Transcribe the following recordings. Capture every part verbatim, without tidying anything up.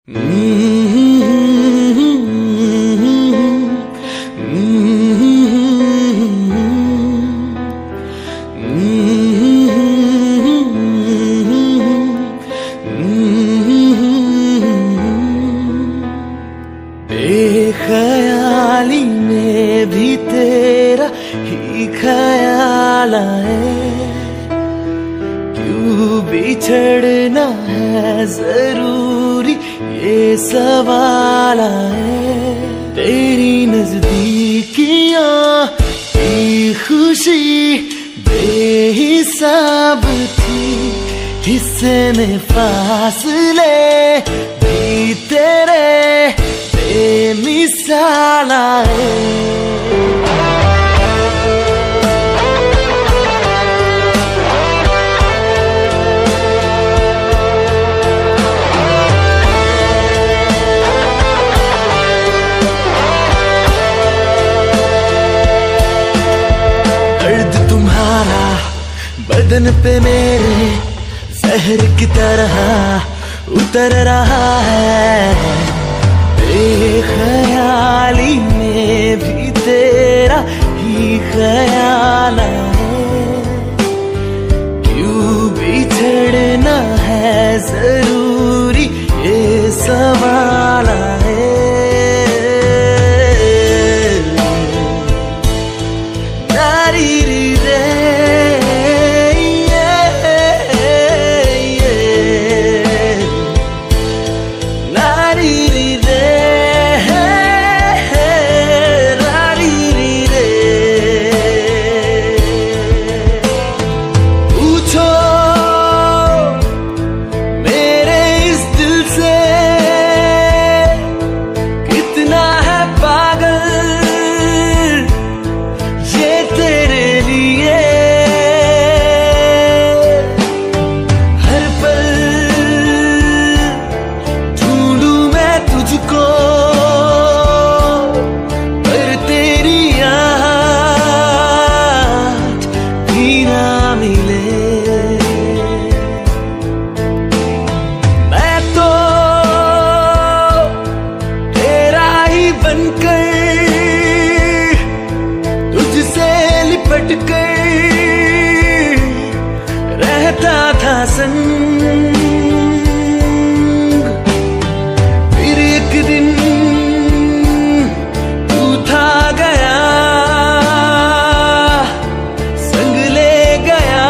बेख्याली में भी तेरा ही ख्याल आए, क्यों बिछड़ना है जरूरी ये सवाल आए। तेरी नजदीकियां की खुशी बेहिसाब थी, इसमें फासले भी तेरे बेमिसाल आए। बदन पे मेरे जहर की तरह उतर रहा है, बेख्याली में भी तेरा ही ख्याल है। क्यों बिछड़ना है जरूरी ये सवाल है। नारी रे रहता था संग, फिर एक दिन तू था गया, संग ले गया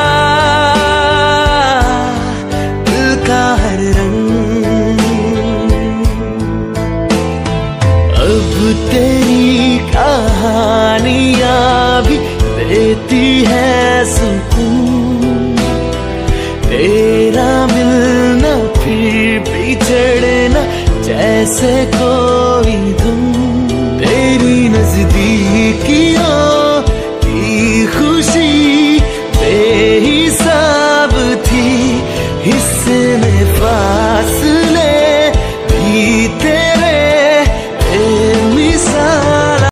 दिल का हर रंग। अब तेरी कहानियां भी देती है सुकून, तेरा मिलना फिर बिछड़ना जैसे